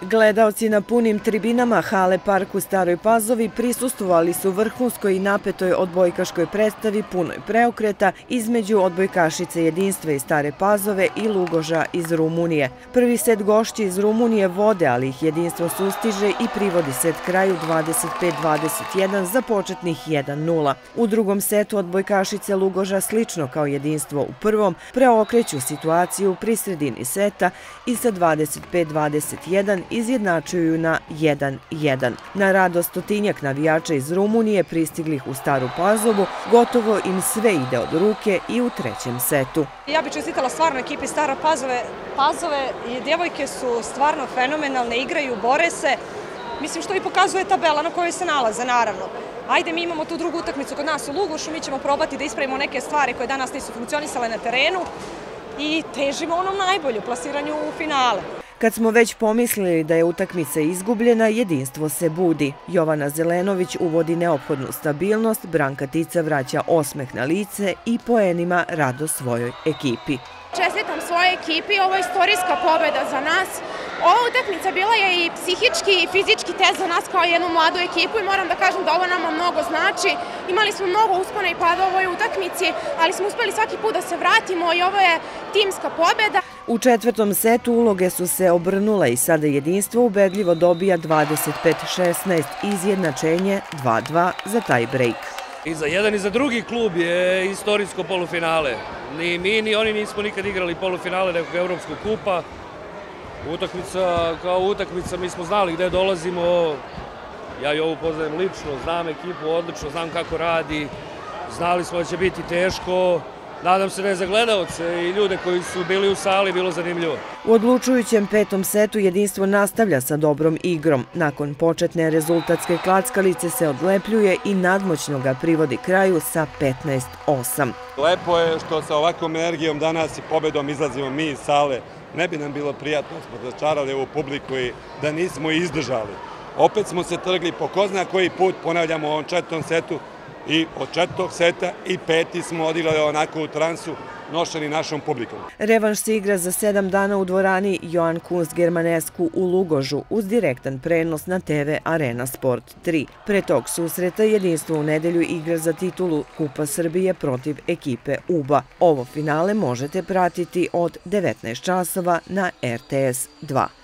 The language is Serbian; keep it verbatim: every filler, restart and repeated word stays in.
Gledaoci na punim tribinama hale Park u Staroj Pazovi prisustvovali su vrhunskoj i napetoj odbojkaškoj predstavi punoj preokreta između odbojkašice Jedinstva iz Stare Pazove i Lugoža iz Rumunije. Prvi set gošći iz Rumunije vode, ali ih Jedinstvo sustiže i privodi set kraju dvadeset pet dvadeset jedan za početnih jedan nula. U drugom setu odbojkašice Lugoža, slično kao Jedinstvo u prvom, preokreću situaciju pri sredini seta i sa dvadeset pet dvadeset jedan izjednačuju na jedan jedan. Na radost stotinjak navijača iz Rumunije pristiglih u Staru Pazovu, gotovo im sve ide od ruke i u trećem setu. Ja bih čestitala stvarno ekipi Stara Pazove. Pazove i djevojke su stvarno fenomenalne, igraju, bore se. Mislim što i pokazuje tabela na kojoj se nalaze, naravno. Ajde, mi imamo tu drugu utakmicu kod nas u Lugošu, mi ćemo probati da ispravimo neke stvari koje danas nisu funkcionisale na terenu i težimo onom najbolju, plasiranju u finale. Kad smo već pomislili da je utakmica izgubljena, Jedinstvo se budi. Jovana Zelenović uvodi neophodnu stabilnost, Branka Tica vraća osmeh na lice i poenima rado svojoj ekipi. Čestitam svojoj ekipi, ovo je istorijska pobjeda za nas. Ova utakmica bila je i psihički i fizički test za nas kao jednu mladu ekipu i moram da kažem da ovo nama mnogo znači. Imali smo mnogo uspona i pada u ovoj utakmici, ali smo uspeli svaki put da se vratimo i ovo je timska pobjeda. U četvrtom setu uloge su se obrnule i sada Jedinstvo ubedljivo dobija dvadeset pet šesnaest, izjednačenje dva dva za taj break. I za jedan i za drugi klub je istorijsko polufinale. Ni mi, ni oni nismo nikad igrali polufinale nekog evropskog kupa. Utakmica kao utakmica, mi smo znali gde dolazimo. Ja i ovu poznajem lično, znam ekipu odlično, znam kako radi. Znali smo da će biti teško. Nadam se da je za gledaoce i ljude koji su bili u sali bilo zanimljivo. U odlučujućem petom setu Jedinstvo nastavlja sa dobrom igrom. Nakon početne rezultatske klackalice se odlepljuje i nadmoćno ga privodi kraju sa petnaest osam. Lepo je što sa ovakvom energijom danas i pobedom izlazimo mi iz sale. Ne bi nam bilo prijatno, smo začarali ovu publiku i da nismo izdržali. Opet smo se trgli po ko zna koji put, ponavljamo u ovom četvrtom setu, i od četvrtog seta i peti smo odigrali onako u transu, nošeni našom publikom. Revanš se igra za sedam dana u dvorani Joan Kunst Germanescu u Lugožu uz direktan prenos na te ve Arena Sport tri. Pre tog susreta Jedinstvo u nedelju igra za titulu Kupa Srbije protiv ekipe U B A. Ovo finale možete pratiti od devetnaest časova na er te es dva.